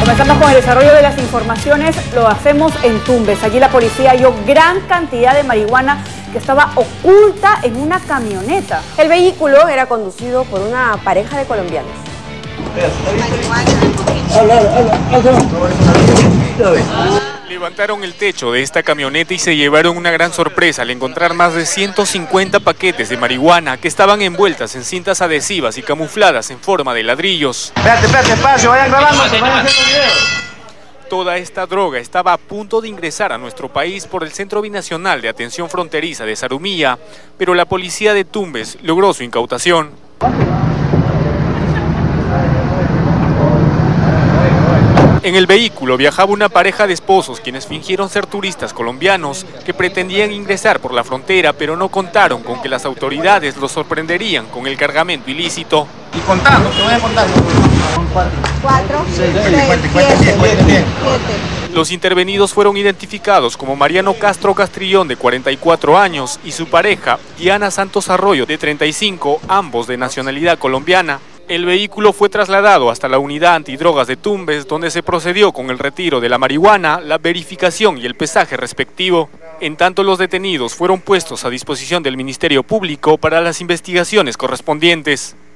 Comenzamos con el desarrollo de las informaciones, lo hacemos en Tumbes. Allí la policía halló gran cantidad de marihuana que estaba oculta en una camioneta. El vehículo era conducido por una pareja de colombianos. Levantaron el techo de esta camioneta y se llevaron una gran sorpresa al encontrar más de 150 paquetes de marihuana que estaban envueltas en cintas adhesivas y camufladas en forma de ladrillos. Espérate, espacio, vayan grabando, vayan haciendo video. Toda esta droga estaba a punto de ingresar a nuestro país por el Centro Binacional de Atención Fronteriza de Zarumilla, pero la policía de Tumbes logró su incautación. En el vehículo viajaba una pareja de esposos quienes fingieron ser turistas colombianos que pretendían ingresar por la frontera, pero no contaron con que las autoridades los sorprenderían con el cargamento ilícito. Y contando, te voy a contar. 4, 6, 7. Los intervenidos fueron identificados como Mariano Castro Castrillón, de 44 años, y su pareja, Diana Santos Arroyo, de 35, ambos de nacionalidad colombiana. El vehículo fue trasladado hasta la unidad antidrogas de Tumbes, donde se procedió con el retiro de la marihuana, la verificación y el pesaje respectivo. En tanto, los detenidos fueron puestos a disposición del Ministerio Público para las investigaciones correspondientes.